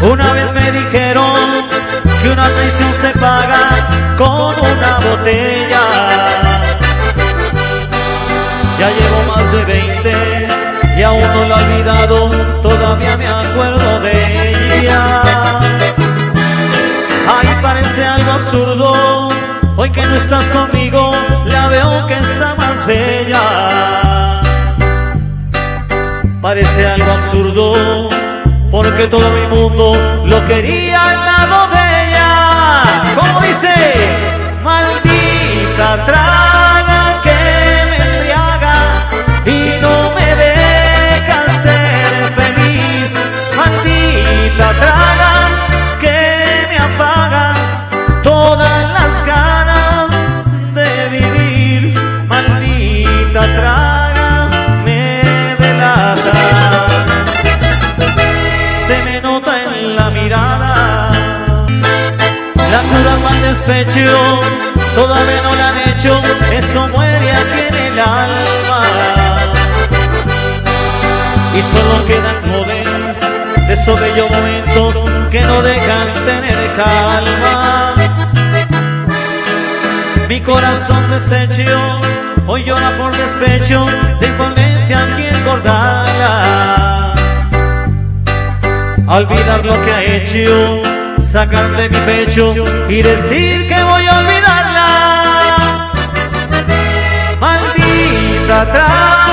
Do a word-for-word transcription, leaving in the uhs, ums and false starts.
Una vez me dijeron que una traición se paga con una botella. Ya llevo más de veinte y aún no la he olvidado, todavía me acuerdo de ella. Ay, parece algo absurdo, hoy que no estás conmigo, la veo que está más bella. Parece algo absurdo, porque todo mi mundo lo quería al lado de ella. Como dice, maldita traga que me embriaga y no me deja ser feliz. Maldita traga que me apaga todas las ganas de vivir. Maldita traga me delata. Se me nota en la mirada la cura para el despecho, todavía no la han hecho, eso muere aquí en el alma. Y solo quedan jóvenes de esos bellos momentos que no dejan tener calma. Mi corazón deshecho hoy llora por despecho de imponente a quien cortarla. A olvidar lo que ha hecho, sacar de mi pecho y decir que voy a olvidarla. Maldita traga